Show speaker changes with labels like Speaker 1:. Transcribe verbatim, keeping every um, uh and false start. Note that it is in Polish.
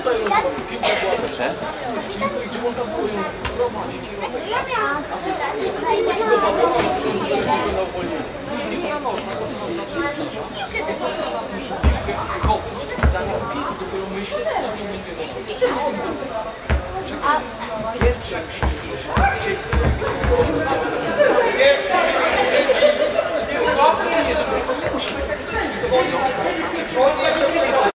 Speaker 1: tutaj piłka była też, gdzie można było ją prowadzić i robić. A tutaj jest tego balona na przodu, żeby na uwolnienie. Piłka nożna, to co nam zawsze zdarza, polega na tym, że piłkę kopnąć i za nią biec, dopiero myśleć, co z nią będzie można. Czekaj, pierwsze musimy coś chcieć zrobić. Pierwsze, nie, żeby po prostu musimy.